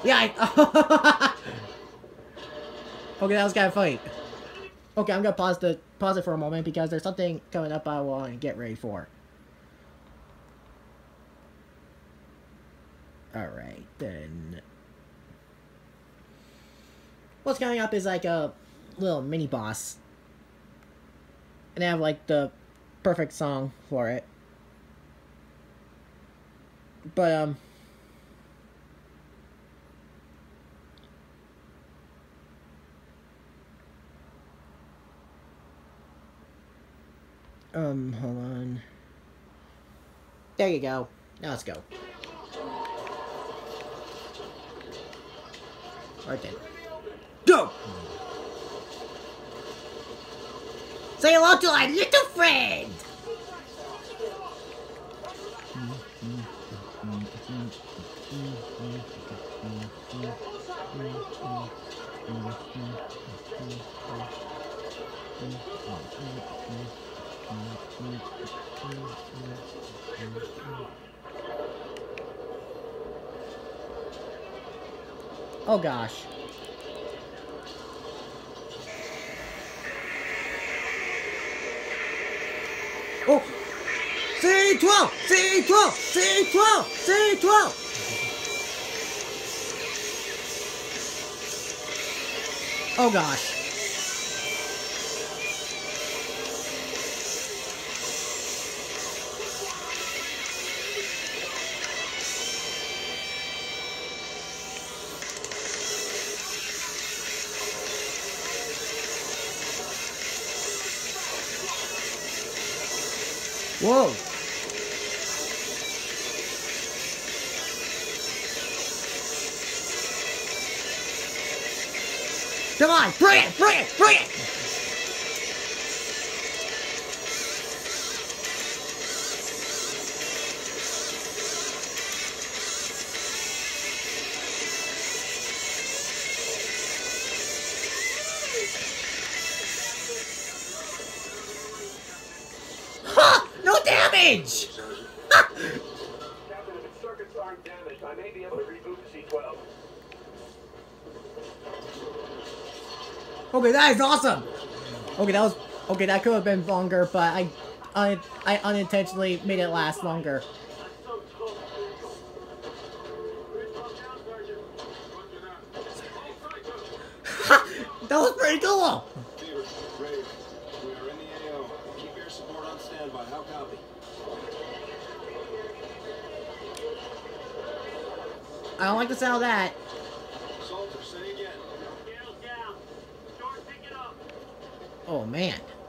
Yeah, okay, that was kind of funny. Okay, I'm gonna pause it for a moment because there's something coming up I want to get ready for. Alright, then. What's coming up is like a little mini boss. And I have like the perfect song for it. But, hold on. There you go. Now let's go. Right then. Go! Say hello to our little friend! Oh gosh. Oh! C12! C12! C12! C12! Oh gosh. Whoa! Come on! Bring it! Bring it! Bring it! Ha! No damage! Captain, if its circuits aren't damaged, I may be able to reboot C12. Okay, that is awesome! Okay, that was... Okay, that could have been longer, but I unintentionally made it last longer. Ha! That was pretty cool! I don't like the sound of that. Oh man.